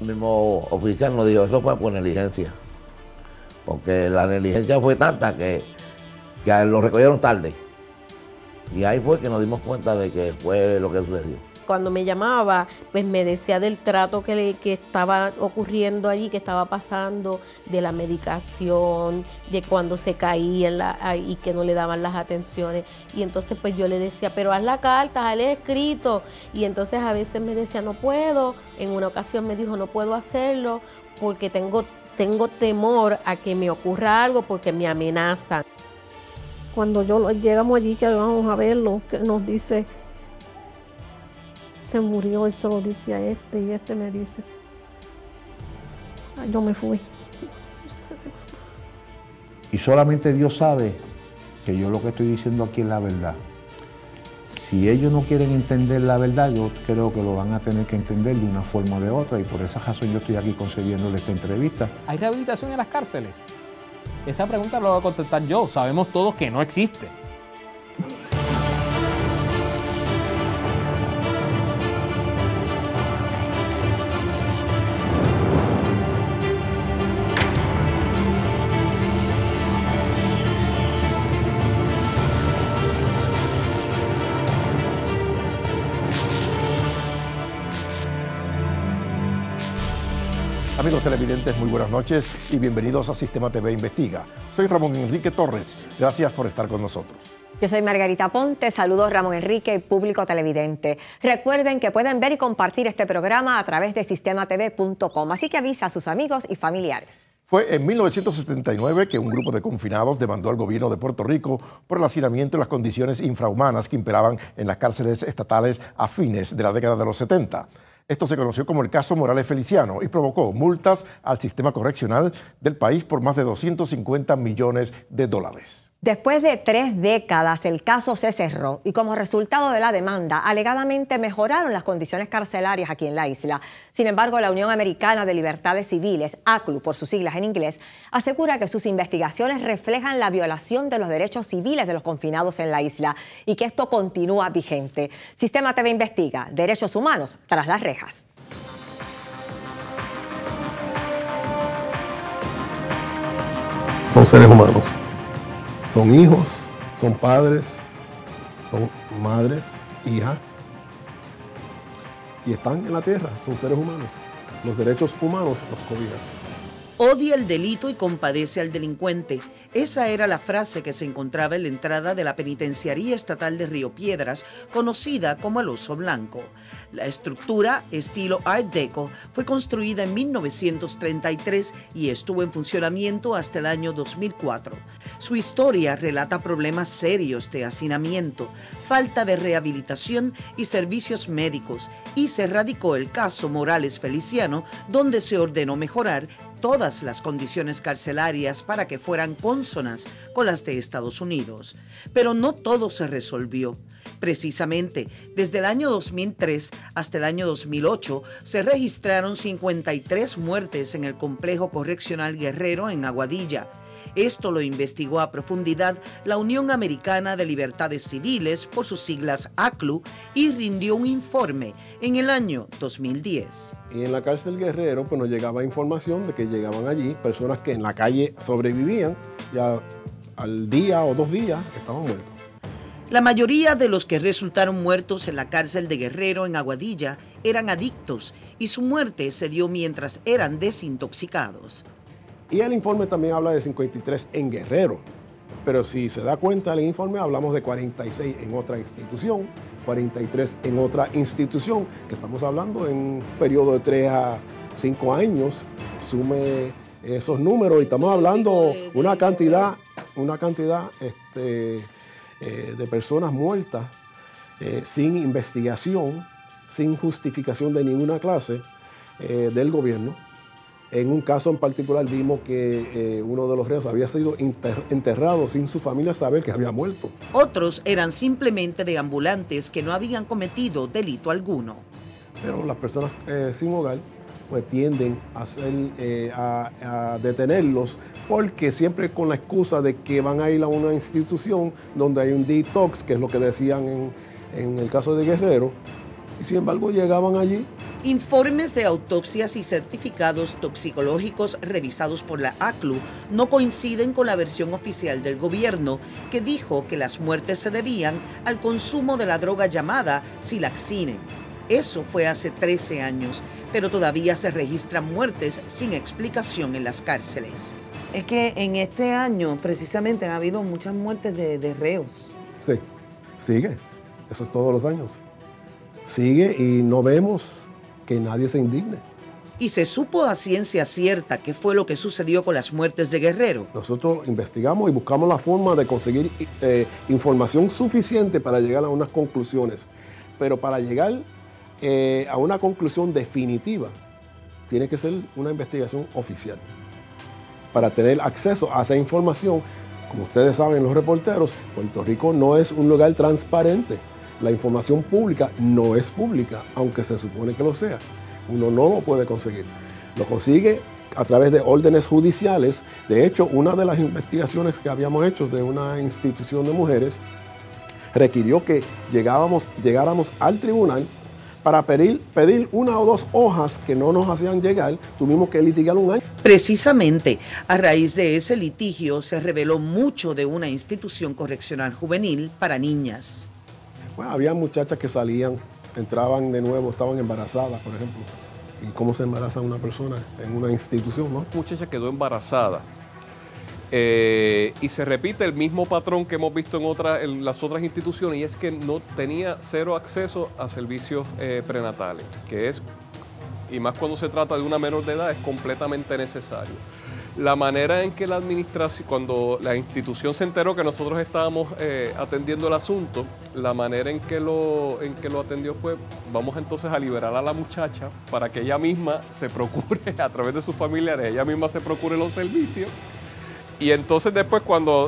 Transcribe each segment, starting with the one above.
El mismo oficial nos dijo, eso fue por negligencia, porque la negligencia fue tanta que lo recogieron tarde. Y ahí fue que nos dimos cuenta de que fue lo que sucedió. Cuando me llamaba, pues me decía del trato que estaba ocurriendo allí, que estaba pasando, de la medicación, de cuando se caía y que no le daban las atenciones. Y entonces pues yo le decía, pero haz la carta, haz el escrito. Y entonces a veces me decía, no puedo. En una ocasión me dijo, no puedo hacerlo porque tengo temor a que me ocurra algo porque me amenazan. Cuando llegamos allí, que vamos a verlo, que nos dice, se murió, y se lo dice a este, y este me dice, yo me fui. Y solamente Dios sabe que yo lo que estoy diciendo aquí es la verdad. Si ellos no quieren entender la verdad, yo creo que lo van a tener que entender de una forma o de otra, y por esa razón yo estoy aquí concediéndole esta entrevista. ¿Hay rehabilitación en las cárceles? Esa pregunta la voy a contestar yo. Sabemos todos que no existe. Amigos televidentes, muy buenas noches y bienvenidos a Sistema TV Investiga. Soy Ramón Enrique Torres. Gracias por estar con nosotros. Yo soy Margarita Ponte, saludos Ramón Enrique y público televidente. Recuerden que pueden ver y compartir este programa a través de sistematv.com, así que avisa a sus amigos y familiares. Fue en 1979 que un grupo de confinados demandó al gobierno de Puerto Rico por el hacinamiento y las condiciones infrahumanas que imperaban en las cárceles estatales a fines de la década de los 70. Esto se conoció como el caso Morales Feliciano y provocó multas al sistema correccional del país por más de 250 millones de dólares. Después de 3 décadas, el caso se cerró y como resultado de la demanda, alegadamente mejoraron las condiciones carcelarias aquí en la isla. Sin embargo, la Unión Americana de Libertades Civiles, ACLU por sus siglas en inglés, asegura que sus investigaciones reflejan la violación de los derechos civiles de los confinados en la isla y que esto continúa vigente. Sistema TV investiga derechos humanos tras las rejas. Son seres humanos. Son hijos, son padres, son madres, hijas, y están en la tierra, son seres humanos. Los derechos humanos los cobijan. Odia el delito y compadece al delincuente. Esa era la frase que se encontraba en la entrada de la Penitenciaría Estatal de Río Piedras, conocida como el Oso Blanco. La estructura, estilo Art Deco, fue construida en 1933 y estuvo en funcionamiento hasta el año 2004. Su historia relata problemas serios de hacinamiento, falta de rehabilitación y servicios médicos, y se radicó el caso Morales Feliciano, donde se ordenó mejorar todas las condiciones carcelarias para que fueran cónsonas con las de Estados Unidos. Pero no todo se resolvió. Precisamente, desde el año 2003 hasta el año 2008 se registraron 53 muertes en el complejo correccional Guerrero en Aguadilla. Esto lo investigó a profundidad la Unión Americana de Libertades Civiles, por sus siglas ACLU, y rindió un informe en el año 2010. Y en la cárcel Guerrero pues nos llegaba información de que llegaban allí personas que en la calle sobrevivían y al día o 2 días estaban muertos. La mayoría de los que resultaron muertos en la cárcel de Guerrero en Aguadilla eran adictos y su muerte se dio mientras eran desintoxicados. Y el informe también habla de 53 en Guerrero, pero si se da cuenta el informe hablamos de 46 en otra institución, 43 en otra institución, que estamos hablando en un periodo de 3 a 5 años, sume esos números y estamos hablando una cantidad de personas muertas sin investigación, sin justificación de ninguna clase del gobierno. En un caso en particular vimos que uno de los reos había sido enterrado sin su familia saber que había muerto. Otros eran simplemente deambulantes que no habían cometido delito alguno. Pero las personas sin hogar pues tienden a detenerlos porque siempre con la excusa de que van a ir a una institución donde hay un detox, que es lo que decían en el caso de Guerrero, y sin embargo llegaban allí Informes de autopsias y certificados toxicológicos revisados por la ACLU no coinciden con la versión oficial del gobierno, que dijo que las muertes se debían al consumo de la droga llamada Silaxine. Eso fue hace 13 años, pero todavía se registran muertes sin explicación en las cárceles. Es que en este año precisamente ha habido muchas muertes de reos. Sí, sigue. Eso es todos los años. Sigue y no vemos que nadie se indigne. ¿Y se supo a ciencia cierta qué fue lo que sucedió con las muertes de Guerrero? Nosotros investigamos y buscamos la forma de conseguir información suficiente para llegar a unas conclusiones. Pero para llegar a una conclusión definitiva, tiene que ser una investigación oficial. Para tener acceso a esa información, como ustedes saben los reporteros, Puerto Rico no es un lugar transparente. La información pública no es pública, aunque se supone que lo sea. Uno no lo puede conseguir. Lo consigue a través de órdenes judiciales. De hecho, una de las investigaciones que habíamos hecho de una institución de mujeres requirió que llegáramos al tribunal para pedir una o dos hojas que no nos hacían llegar. Tuvimos que litigar un año. Precisamente, a raíz de ese litigio se reveló mucho de una institución correccional juvenil para niñas. Bueno, había muchachas que salían, entraban de nuevo, estaban embarazadas, por ejemplo. ¿Y cómo se embaraza una persona en una institución, no? Una muchacha quedó embarazada y se repite el mismo patrón que hemos visto en las otras instituciones, y es que no tenía cero acceso a servicios prenatales, que es, y más cuando se trata de una menor de edad, es completamente necesario. La manera en que la administración, cuando la institución se enteró que nosotros estábamos atendiendo el asunto, la manera en que lo atendió fue: vamos entonces a liberar a la muchacha para que ella misma se procure, a través de sus familiares, ella misma se procure los servicios. Y entonces después luego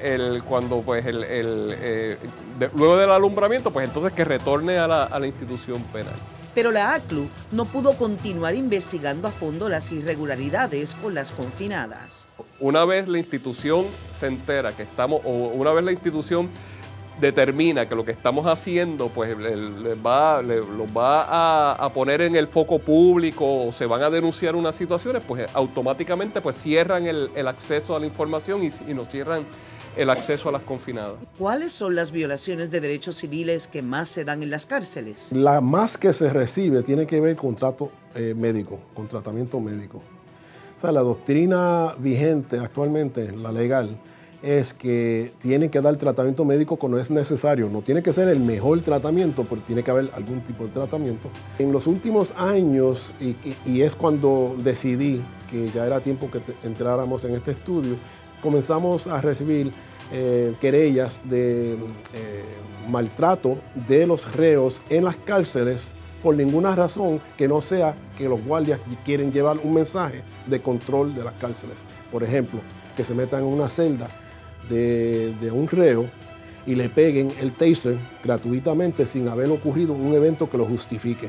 del alumbramiento, pues entonces que retorne a la institución penal. Pero la ACLU no pudo continuar investigando a fondo las irregularidades con las confinadas. Una vez la institución se entera que una vez la institución determina que lo que estamos haciendo pues los va a poner en el foco público, o se van a denunciar unas situaciones, pues automáticamente pues cierran el acceso a la información y nos cierran el acceso a las confinadas. ¿Cuáles son las violaciones de derechos civiles que más se dan en las cárceles? La más que se recibe tiene que ver con trato médico, con tratamiento médico. O sea, la doctrina vigente actualmente, la legal, es que tienen que dar tratamiento médico cuando es necesario. No tiene que ser el mejor tratamiento, pero tiene que haber algún tipo de tratamiento. En los últimos años, y es cuando decidí que ya era tiempo que entráramos en este estudio, comenzamos a recibir querellas de maltrato de los reos en las cárceles por ninguna razón que no sea que los guardias quieren llevar un mensaje de control de las cárceles. Por ejemplo, que se metan en una celda de un reo y le peguen el taser gratuitamente sin haber ocurrido un evento que lo justifique.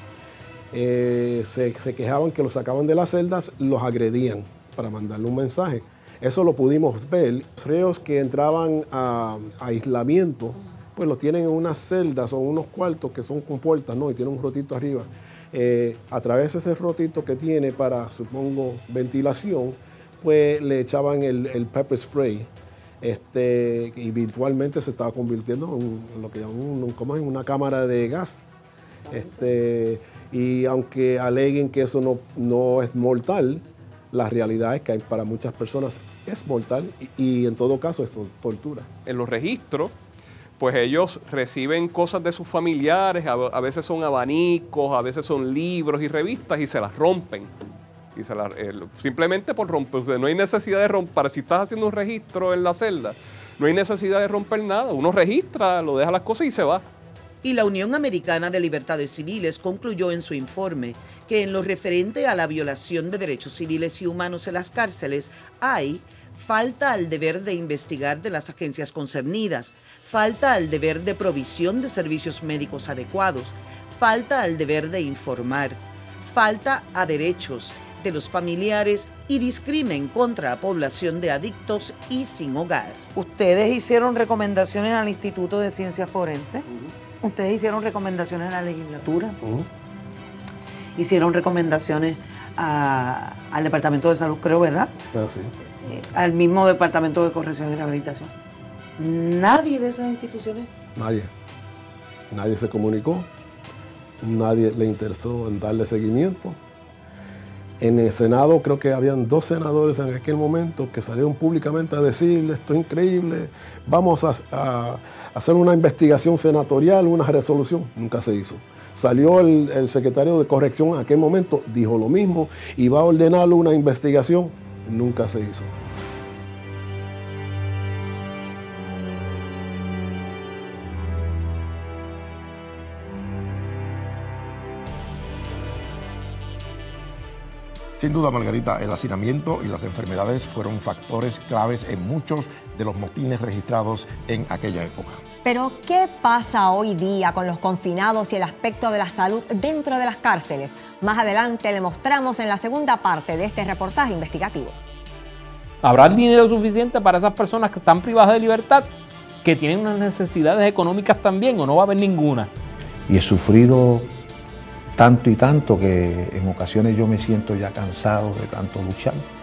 Se quejaban que los sacaban de las celdas, los agredían para mandarle un mensaje. Eso lo pudimos ver. Los reos que entraban a aislamiento, pues lo tienen en unas celdas o unos cuartos que son con puertas, ¿no? Y tienen un rotito arriba. A través de ese rotito que tiene para, supongo, ventilación, pues le echaban el pepper spray. Y virtualmente se estaba convirtiendo en lo que llaman en una cámara de gas. Y aunque aleguen que eso no es mortal, la realidad es que para muchas personas es mortal y en todo caso es tortura. En los registros, pues ellos reciben cosas de sus familiares, a veces son abanicos, a veces son libros y revistas, y se las rompen. Y simplemente por romper, no hay necesidad de romper. Si estás haciendo un registro en la celda, no hay necesidad de romper nada. Uno registra, lo deja las cosas y se va. Y la Unión Americana de Libertades Civiles concluyó en su informe que en lo referente a la violación de derechos civiles y humanos en las cárceles hay falta al deber de investigar de las agencias concernidas, falta al deber de provisión de servicios médicos adecuados, falta al deber de informar, falta a derechos de los familiares y discrimen contra la población de adictos y sin hogar. Ustedes hicieron recomendaciones al Instituto de Ciencias Forenses. Ustedes hicieron recomendaciones a la legislatura. hicieron recomendaciones al Departamento de Salud, creo, ¿verdad? Sí. Al mismo Departamento de Corrección y Rehabilitación. Nadie de esas instituciones. Nadie se comunicó, nadie le interesó en darle seguimiento. En el Senado creo que habían 2 senadores en aquel momento que salieron públicamente a decirle esto es increíble, vamos a hacer una investigación senatorial, una resolución. Nunca se hizo. Salió el secretario de Corrección en aquel momento, dijo lo mismo, y va a ordenarle una investigación. Nunca se hizo. Sin duda, Margarita, el hacinamiento y las enfermedades fueron factores claves en muchos de los motines registrados en aquella época. Pero, ¿qué pasa hoy día con los confinados y el aspecto de la salud dentro de las cárceles? Más adelante le mostramos en la segunda parte de este reportaje investigativo. ¿Habrá dinero suficiente para esas personas que están privadas de libertad, que tienen unas necesidades económicas también, o no va a haber ninguna? Y he sufrido tanto y tanto que en ocasiones yo me siento ya cansado de tanto luchar.